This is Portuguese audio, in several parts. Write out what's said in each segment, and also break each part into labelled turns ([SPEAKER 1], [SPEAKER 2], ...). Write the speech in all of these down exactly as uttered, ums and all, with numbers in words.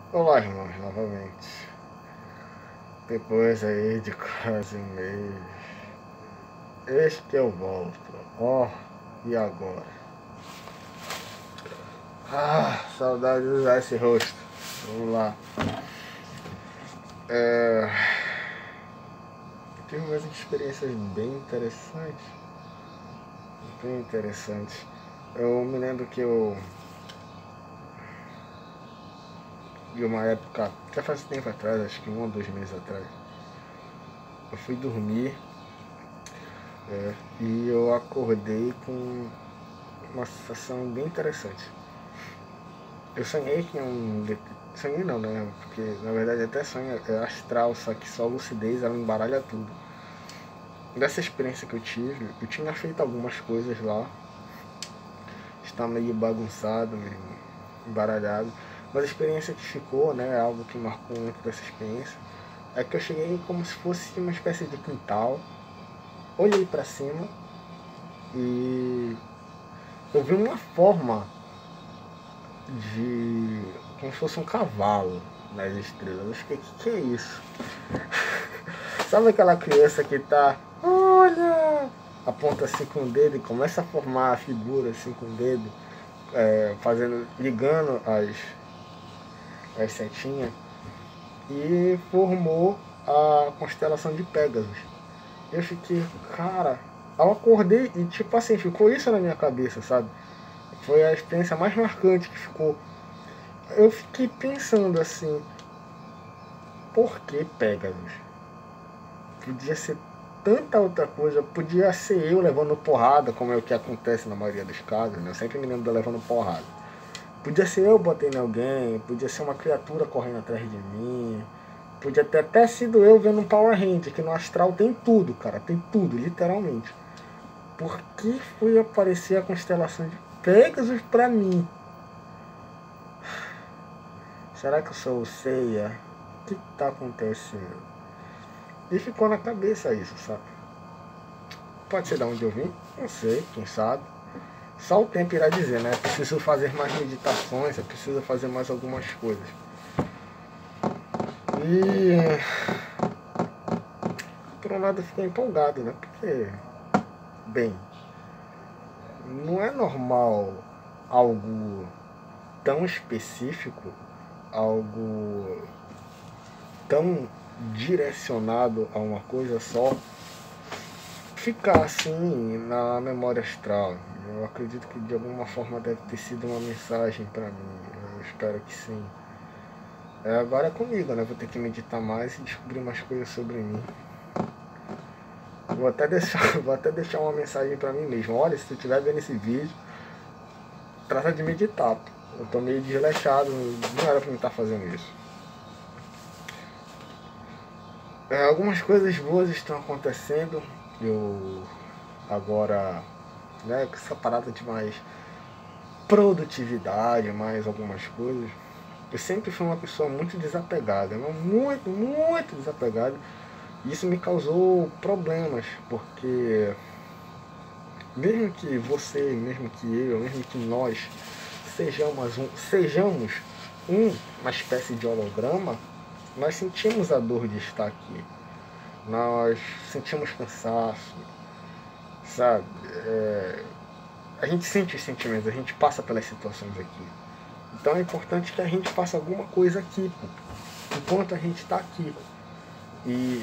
[SPEAKER 1] Olá, irmãos, novamente. Depois aí de quase um mês, eis que eu volto. Ó, oh, e agora? Ah, saudade de usar esse rosto. Vamos lá. É... Tive umas experiências bem interessantes. Bem interessantes. Eu me lembro que eu... De uma época, já faz tempo atrás, acho que um ou dois meses atrás, eu fui dormir é, e eu acordei com uma sensação bem interessante. Eu sonhei que um... Sonhei não, né? Porque na verdade até sonho é astral, só que só a lucidez ela embaralha tudo. Dessa experiência que eu tive, eu tinha feito algumas coisas lá. Está meio bagunçado, meio embaralhado. Mas a experiência que ficou, né? Algo que marcou muito dessa experiência, é que eu cheguei como se fosse uma espécie de quintal. Olhei para cima e eu vi uma forma de... como se fosse um cavalo nas estrelas. Eu fiquei, o que, que é isso? Sabe aquela criança que tá, olha, aponta assim com o dedo e começa a formar a figura assim com o dedo, é, fazendo, ligando as, as setinhas, e formou a constelação de Pégasus. Eu fiquei, cara, eu acordei e tipo assim, ficou isso na minha cabeça, sabe? Foi a experiência mais marcante que ficou. Eu fiquei pensando assim, por que Pégasus? Podia ser tanta outra coisa, podia ser eu levando porrada, como é o que acontece na maioria dos casos, né? Eu sempre me lembro de eu levando porrada. Podia ser eu batendo em alguém, podia ser uma criatura correndo atrás de mim, podia ter até sido eu vendo um Power Ranger, que no astral tem tudo, cara, tem tudo, literalmente. Por que foi aparecer a constelação de Pegasus pra mim? Será que eu sou o Seiya? O que tá acontecendo? E ficou na cabeça isso, sabe? Pode ser de onde eu vim? Não sei, quem sabe. Só o tempo irá dizer, né? Preciso fazer mais meditações, eu preciso fazer mais algumas coisas. E por um lado eu fiquei empolgado, né? Porque, bem, não é normal algo tão específico, algo tão direcionado a uma coisa só, ficar assim na memória astral. Eu acredito que de alguma forma deve ter sido uma mensagem para mim. Eu espero que sim. É, agora é comigo, né? Vou ter que meditar mais e descobrir mais coisas sobre mim. Vou até deixar, vou até deixar uma mensagem para mim mesmo. Olha, se tu estiver vendo esse vídeo, trata de meditar. Eu tô meio desleixado, não era para mim estar fazendo isso. É, algumas coisas boas estão acontecendo. Eu agora, né, com essa parada de mais produtividade, mais algumas coisas. Eu sempre fui uma pessoa muito desapegada, muito, muito desapegada. E isso me causou problemas, porque mesmo que você, mesmo que eu, mesmo que nós sejamos um, sejamos um, uma espécie de holograma, nós sentimos a dor de estar aqui. Nós sentimos cansaço, sabe? É, a gente sente os sentimentos, a gente passa pelas situações aqui. Então é importante que a gente faça alguma coisa aqui, pô, enquanto a gente está aqui. E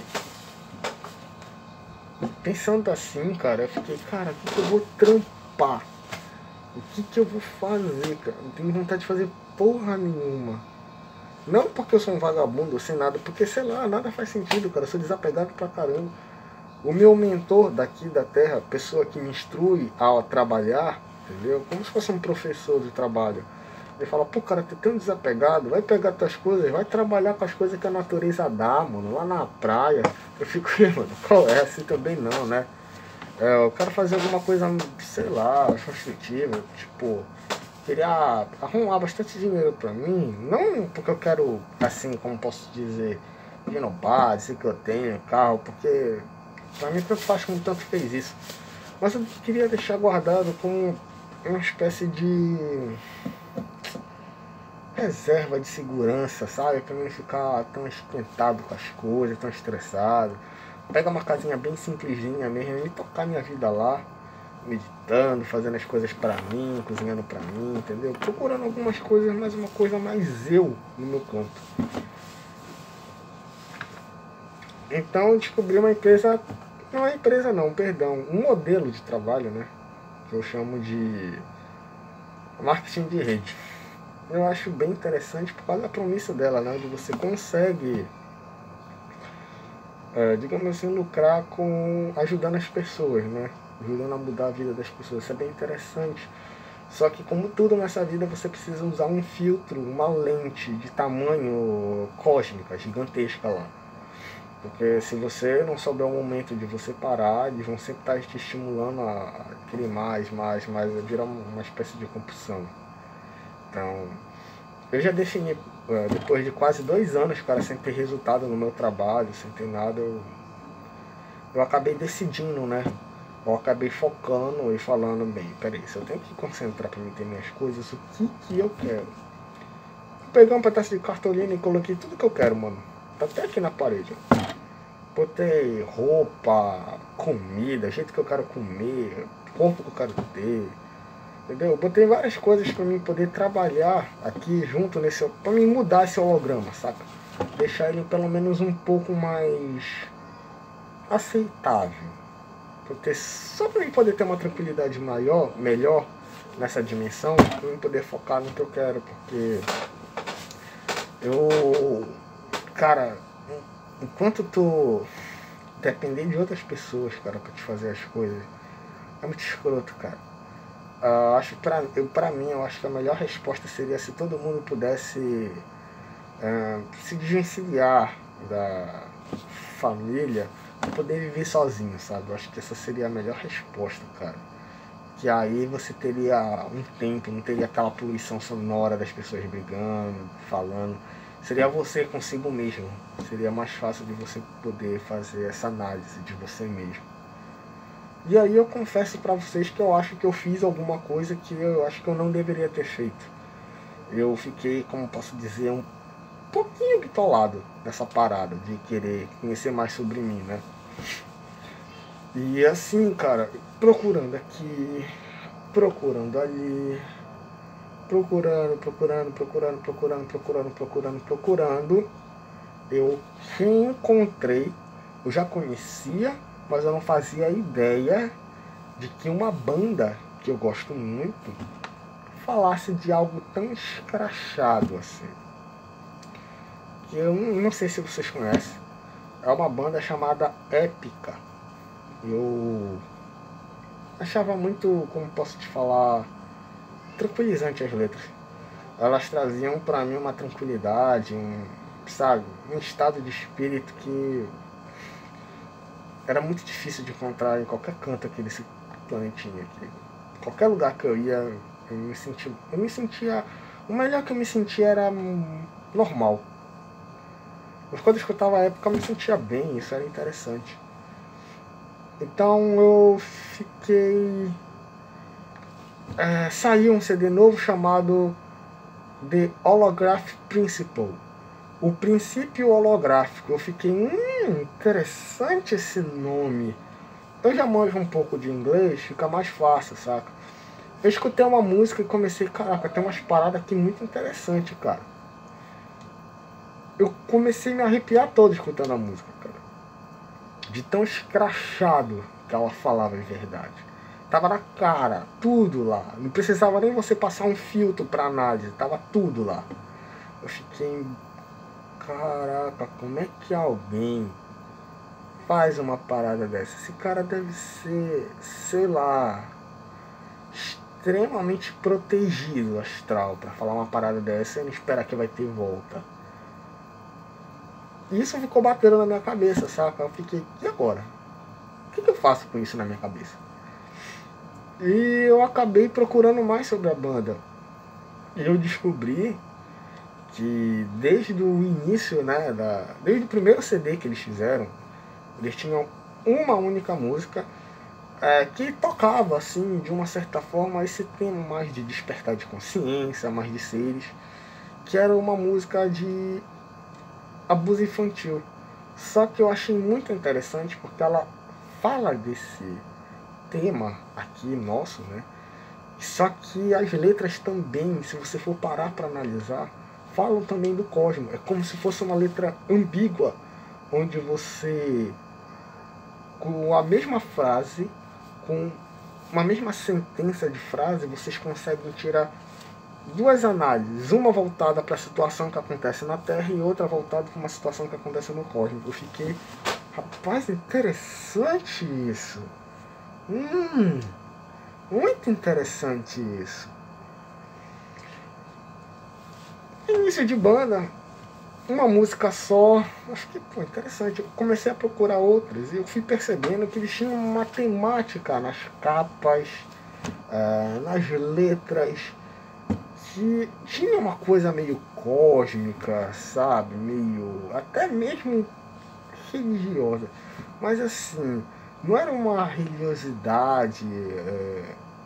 [SPEAKER 1] pensando assim, cara, eu fiquei, cara, o que, que eu vou trampar? O que, que eu vou fazer, cara? Não tenho vontade de fazer porra nenhuma. Não porque eu sou um vagabundo ou sem nada, porque sei lá, nada faz sentido, cara. Eu sou desapegado pra caramba. O meu mentor daqui da Terra, pessoa que me instrui a trabalhar, entendeu? Como se fosse um professor de trabalho. Ele fala, pô, cara, tu é tão desapegado, vai pegar tuas coisas, vai trabalhar com as coisas que a natureza dá, mano, lá na praia. Eu fico, mano, qual é? Assim também não, né? É, eu quero fazer alguma coisa, sei lá, construtiva, tipo, queria arrumar bastante dinheiro pra mim, não porque eu quero, assim, como posso dizer, ir no bar, dizer que eu tenho carro, porque pra mim tanto faz como tanto fez isso. Mas eu queria deixar guardado como uma espécie de reserva de segurança, sabe? Pra não ficar tão esquentado com as coisas, tão estressado. Pega uma casinha bem simplesinha mesmo e tocar minha vida lá, meditando, fazendo as coisas pra mim, cozinhando pra mim, entendeu? Procurando algumas coisas, mas uma coisa mais eu no meu canto. Então eu descobri uma empresa, não é empresa não, perdão, um modelo de trabalho, né? Que eu chamo de marketing de rede. Eu acho bem interessante por causa da promessa dela, né? Onde você consegue, é, digamos assim, lucrar com ajudando as pessoas, né? Ajudando a mudar a vida das pessoas. Isso é bem interessante. Só que como tudo nessa vida, você precisa usar um filtro, uma lente de tamanho cósmica, gigantesca lá. Porque se você não souber o momento de você parar, eles vão sempre estar te estimulando a querer mais, mais, mais, virar uma espécie de compulsão. Então, eu já defini, depois de quase dois anos, cara, sem ter resultado no meu trabalho, sem ter nada, eu, eu acabei decidindo, né? Eu acabei focando e falando, bem, peraí, se eu tenho que concentrar para mim ter minhas coisas, o que que eu quero? Eu peguei um pedaço de cartolina e coloquei tudo que eu quero, mano. Tá até aqui na parede. Botei roupa, comida, jeito que eu quero comer, corpo que eu quero ter. Entendeu? Eu botei várias coisas para mim poder trabalhar aqui junto nesse... para mim mudar esse holograma, saca? Deixar ele pelo menos um pouco mais aceitável. Porque só para mim poder ter uma tranquilidade maior, melhor nessa dimensão, para mim poder focar no que eu quero, porque eu, cara, enquanto tu depender de outras pessoas, cara, para te fazer as coisas, é muito escroto, cara. Uh, acho pra, eu, pra mim, eu acho que a melhor resposta seria se todo mundo pudesse uh, se desvencilhar da família e poder viver sozinho, sabe? Eu acho que essa seria a melhor resposta, cara. Que aí você teria um tempo, não teria aquela poluição sonora das pessoas brigando, falando. Seria você consigo mesmo. Seria mais fácil de você poder fazer essa análise de você mesmo. E aí eu confesso pra vocês que eu acho que eu fiz alguma coisa que eu acho que eu não deveria ter feito. Eu fiquei, como posso dizer, um pouquinho bitolado nessa parada de querer conhecer mais sobre mim, né? E assim, cara, procurando aqui, procurando ali, procurando, procurando, procurando, procurando, procurando, procurando, procurando, eu reencontrei, eu já conhecia, mas eu não fazia ideia de que uma banda que eu gosto muito falasse de algo tão escrachado assim. Que eu não sei se vocês conhecem. É uma banda chamada Épica. Eu achava muito, como posso te falar, tranquilizante as letras. Elas traziam pra mim uma tranquilidade, um, sabe, um estado de espírito que era muito difícil de encontrar em qualquer canto aqui desse planetinha aqui. Qualquer lugar que eu ia, eu me sentia, eu me sentia, o melhor que eu me sentia era normal. Mas quando eu escutava a época eu me sentia bem, isso era interessante. Então eu fiquei... É, saiu um C D novo chamado The Holograph Principle. O princípio holográfico. Eu fiquei, hum, interessante esse nome. Eu já manjo um pouco de inglês, fica mais fácil, saca? Eu escutei uma música e comecei, caraca, tem umas paradas aqui muito interessantes, cara. Eu comecei a me arrepiar todo escutando a música, cara. De tão escrachado que ela falava de verdade. Tava na cara, tudo lá. Não precisava nem você passar um filtro pra análise, tava tudo lá. Eu fiquei... Caraca, como é que alguém faz uma parada dessa? Esse cara deve ser, sei lá, extremamente protegido astral pra falar uma parada dessa e não esperar que vai ter volta. Isso ficou batendo na minha cabeça, saca? Eu fiquei, e agora? O que, que eu faço com isso na minha cabeça? E eu acabei procurando mais sobre a banda. E eu descobri que desde o início, né, da, desde o primeiro C D que eles fizeram, eles tinham uma única música é, que tocava, assim, de uma certa forma, esse tema mais de despertar de consciência, mais de seres. que era uma música de abuso infantil. Só que eu achei muito interessante porque ela fala desse tema aqui nosso, né? Só que as letras também, se você for parar para analisar, falam também do cosmos. É como se fosse uma letra ambígua, onde você, com a mesma frase, com uma mesma sentença de frase, vocês conseguem tirar duas análises, uma voltada para a situação que acontece na Terra e outra voltada para uma situação que acontece no cosmos. Eu fiquei, rapaz, interessante isso. Hum, muito interessante isso. Início de banda, uma música só, acho que, pô, interessante. Eu comecei a procurar outras e eu fui percebendo que eles tinham uma temática nas capas, é, nas letras, que tinha uma coisa meio cósmica, sabe? Meio, até mesmo religiosa. Mas assim, não era uma religiosidade, é,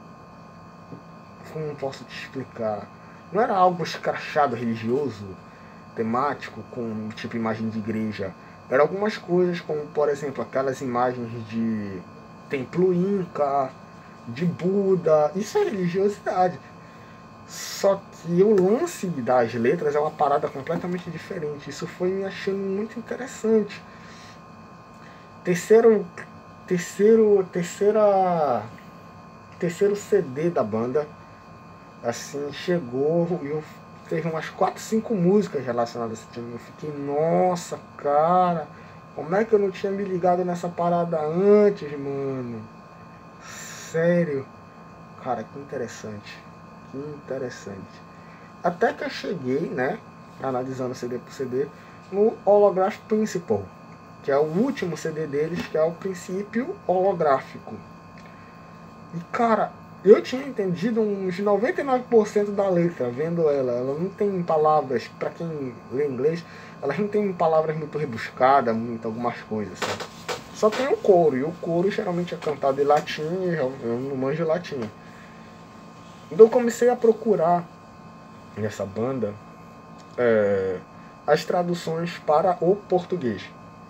[SPEAKER 1] como posso te explicar? Não era algo escrachado religioso, temático, com tipo imagem de igreja. Eram algumas coisas, como por exemplo aquelas imagens de templo inca, de Buda. Isso é religiosidade. Só que o lance das letras é uma parada completamente diferente. Isso foi me achando muito interessante. Terceiro, terceiro, terceira, terceiro C D da banda, assim, chegou e eu teve umas quatro, cinco músicas relacionadas a esse time. Eu fiquei, nossa, cara, como é que eu não tinha me ligado nessa parada antes, mano? Sério, cara, que interessante. Que interessante. Até que eu cheguei, né, analisando C D por C D, no Holograph Principle, que é o último C D deles, que é o Princípio Holográfico. E cara, eu tinha entendido uns noventa e nove por cento da letra vendo ela. Ela não tem palavras, pra quem lê inglês, elas não tem palavras muito rebuscadas, muito algumas coisas, sabe? Só tem o coro, e o coro geralmente é cantado em latim, e eu não manjo latim. Então eu comecei a procurar nessa banda é, as traduções para o português.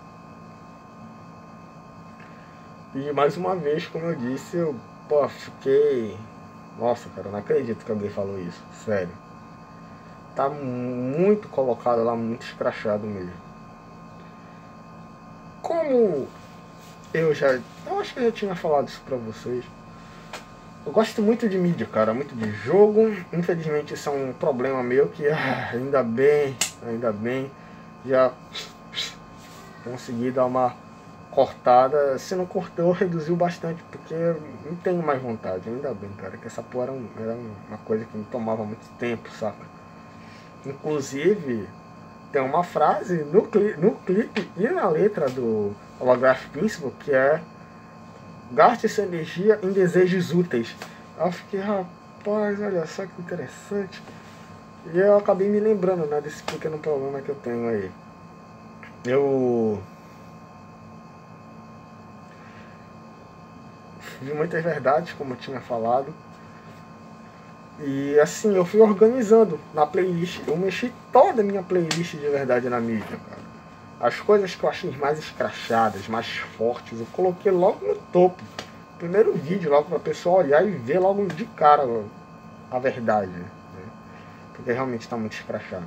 [SPEAKER 1] E mais uma vez, como eu disse, eu pô, fiquei... Nossa, cara, eu não acredito que alguém falou isso, sério. Tá muito colocado lá, muito escrachado mesmo. Como eu já... Eu acho que eu já tinha falado isso pra vocês. Eu gosto muito de mídia, cara, muito de jogo. Infelizmente isso é um problema meu que, ah, ainda bem, ainda bem, já consegui dar uma cortada. Se não cortou, reduziu bastante, porque eu não tenho mais vontade. Ainda bem, cara, que essa porra era, um, era uma coisa que me tomava muito tempo, saca? Inclusive, tem uma frase no, cli no clipe e na letra do Holograph Principle que é: gaste sua energia em desejos úteis. Eu fiquei, rapaz, olha só que interessante. E eu acabei me lembrando, né, desse pequeno problema que eu tenho aí. Eu vi muitas verdades, como eu tinha falado. E assim, eu fui organizando na playlist. Eu mexi toda a minha playlist de verdade na mídia, cara. As coisas que eu achei mais escrachadas, mais fortes, eu coloquei logo no topo. Primeiro vídeo, logo pra pessoa olhar e ver logo de cara a verdade, né? Porque realmente tá muito escrachado.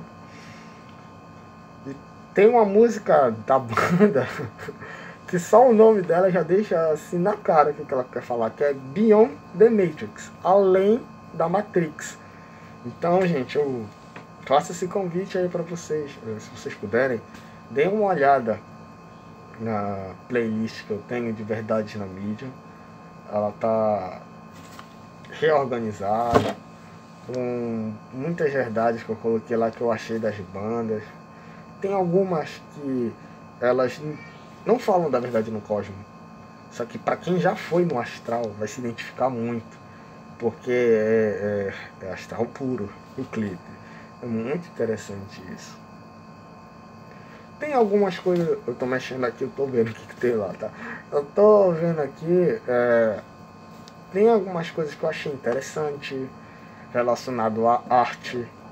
[SPEAKER 1] E tem uma música da banda que só o nome dela já deixa assim na cara o que ela quer falar, que é Beyond the Matrix, além da Matrix. Então, gente, eu faço esse convite aí pra vocês, se vocês puderem, deem uma olhada na playlist que eu tenho de verdades na mídia. Ela tá reorganizada, com muitas verdades que eu coloquei lá que eu achei das bandas. Tem algumas que elas não falam da verdade no cosmos, só que para quem já foi no astral vai se identificar muito, porque é, é, é astral puro o clipe. É muito interessante isso. Tem algumas coisas, eu tô mexendo aqui, eu tô vendo o que, que tem lá, tá? Eu tô vendo aqui, é, tem algumas coisas que eu achei interessante relacionado à arte.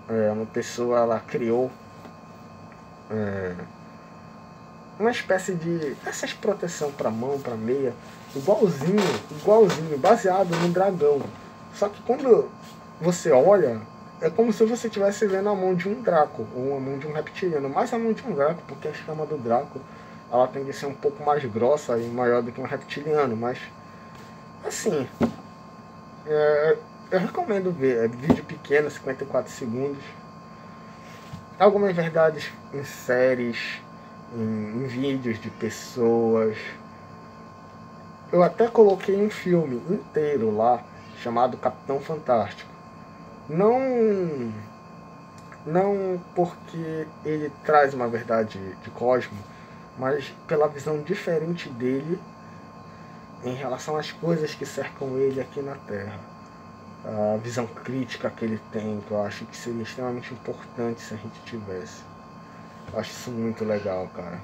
[SPEAKER 1] é, uma pessoa ela criou é, uma espécie de essas proteção para mão, para meia, igualzinho, igualzinho, baseado no dragão. Só que quando você olha, é como se você estivesse vendo a mão de um Draco, ou a mão de um reptiliano, mais a mão de um Draco, porque a escama do Draco ela tende a ser um pouco mais grossa e maior do que um reptiliano, mas assim, é, eu recomendo ver, é vídeo pequeno, cinquenta e quatro segundos, algumas verdades em séries, em, em vídeos de pessoas. Eu até coloquei um filme inteiro lá, chamado Capitão Fantástico. Não, não porque ele traz uma verdade de Cosmo, mas pela visão diferente dele em relação às coisas que cercam ele aqui na Terra. A visão crítica que ele tem, que eu acho que seria extremamente importante se a gente tivesse. Eu acho isso muito legal, cara.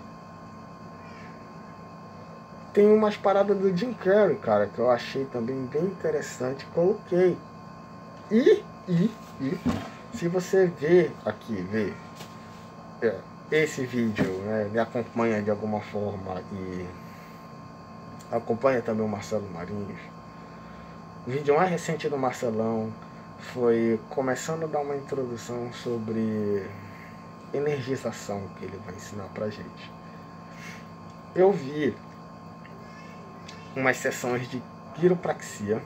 [SPEAKER 1] Tem umas paradas do Jim Carrey, cara, que eu achei também bem interessante, coloquei. E, e, e, se você vê aqui, vê é, esse vídeo, né, me acompanha de alguma forma e acompanha também o Marcelo Marinhos. O vídeo mais recente do Marcelão foi começando a dar uma introdução sobre energização que ele vai ensinar pra gente. Eu vi umas sessões de quiropraxia,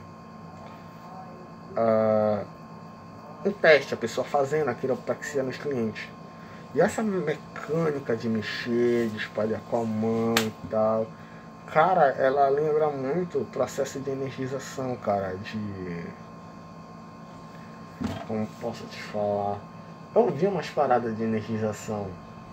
[SPEAKER 1] uh, um teste, a pessoa fazendo a quiropraxia nos clientes. E essa mecânica de mexer, de espalhar com a mão e tal, cara, ela lembra muito o processo de energização, cara, de... Como posso te falar? Eu vi umas paradas de energização.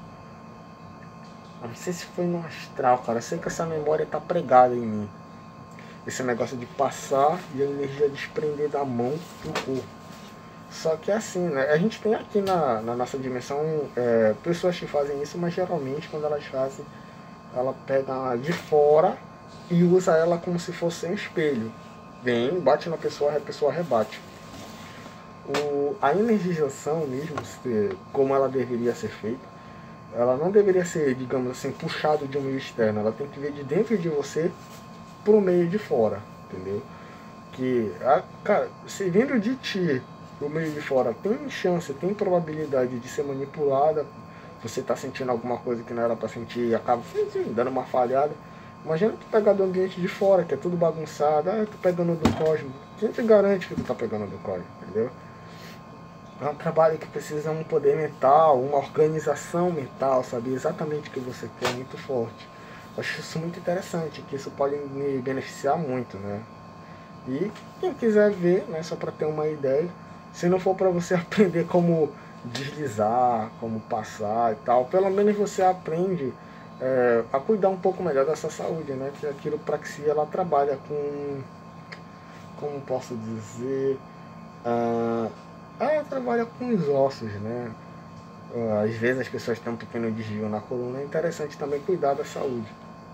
[SPEAKER 1] Não sei se foi no astral, cara. Eu sei que essa memória tá pregada em mim. Esse negócio de passar e a energia desprender da mão pro corpo. Só que é assim, né? A gente tem aqui na, na nossa dimensão é, pessoas que fazem isso, mas geralmente quando elas fazem, ela pega de fora e usa ela como se fosse um espelho. Vem, bate na pessoa, a pessoa rebate. O, a energização mesmo, como ela deveria ser feita, ela não deveria ser, digamos assim, puxado de um meio externo. Ela tem que vir de dentro de você pro meio de fora, entendeu? Que, a, cara, se vindo de ti, o meio de fora, tem chance, tem probabilidade de ser manipulada. Você tá sentindo alguma coisa que não era pra sentir e acaba assim, dando uma falhada. Imagina tu pegar do ambiente de fora, que é tudo bagunçado. Ah, tu pegando do cosmos. Quem te garante que tu tá pegando do cosmos, entendeu? É um trabalho que precisa um poder mental, uma organização mental, saber exatamente o que você quer, muito forte. Eu acho isso muito interessante, que isso pode me beneficiar muito, né? E quem quiser ver, né, só para ter uma ideia, se não for para você aprender como deslizar, como passar e tal, pelo menos você aprende é, a cuidar um pouco melhor da sua saúde, né? Que a quiropraxia ela trabalha com, como posso dizer, ah, ela trabalha com os ossos, né? Às vezes as pessoas têm um pequeno desvio na coluna, é interessante também cuidar da saúde.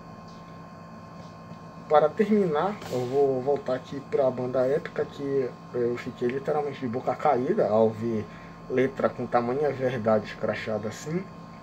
[SPEAKER 1] Para terminar, eu vou voltar aqui para a banda épica, que eu fiquei literalmente de boca caída ao ver letra com tamanha verdade escrachada assim.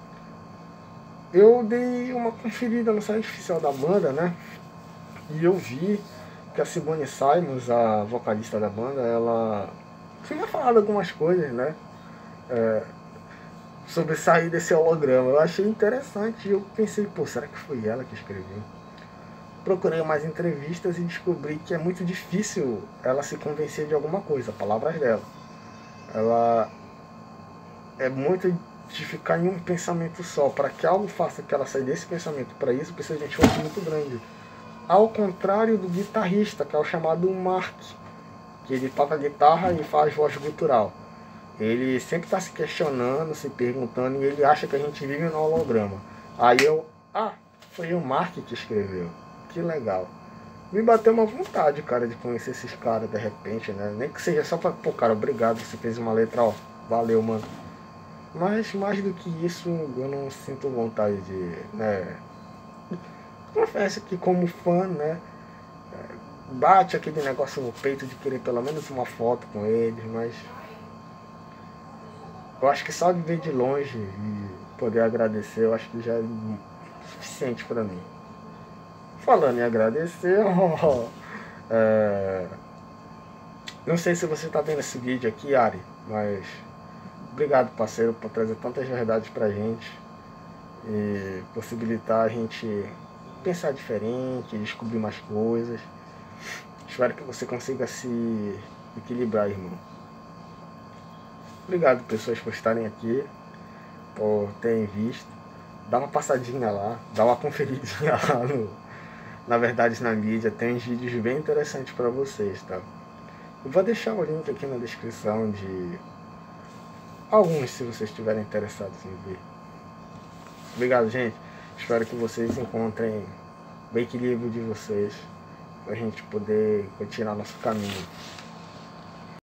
[SPEAKER 1] Eu dei uma conferida no site oficial da banda, né? E eu vi que a Simone Simons, a vocalista da banda, ela tinha falado algumas coisas, né? É, sobre sair desse holograma. Eu achei interessante e eu pensei, pô, será que foi ela que escreveu? Procurei mais entrevistas e descobri que é muito difícil ela se convencer de alguma coisa, palavras dela. Ela é muito de ficar em um pensamento só. Para que algo faça que ela saia desse pensamento para isso, precisa de um esforço muito grande. Ao contrário do guitarrista, que é o chamado Mark, que ele toca guitarra e faz voz gutural. Ele sempre está se questionando, se perguntando, e ele acha que a gente vive no holograma. Aí eu, ah, foi o Mark que escreveu. Que legal. Me bateu uma vontade, cara, de conhecer esses caras de repente, né? Nem que seja só pra, pô, cara, obrigado, você fez uma letra, ó, valeu, mano. Mas mais do que isso, eu não sinto vontade de, né? Confesso que como fã, né? Bate aquele negócio no peito de querer pelo menos uma foto com eles, mas Eu acho que só de ver de longe e poder agradecer, eu acho que já é suficiente para mim. Falando em agradecer, é... não sei se você está vendo esse vídeo aqui, Ari, mas obrigado, parceiro, por trazer tantas verdades pra gente e possibilitar a gente pensar diferente, descobrir mais coisas. Espero que você consiga se equilibrar, irmão. Obrigado, pessoas, por estarem aqui, por terem visto. Dá uma passadinha lá, dá uma conferidinha lá no, na Verdades na Mídia. Tem uns vídeos bem interessantes para vocês, tá? Eu vou deixar o link aqui na descrição de alguns, se vocês estiverem interessados em ver. Obrigado, gente. Espero que vocês encontrem o equilíbrio de vocês, pra gente poder continuar nosso caminho.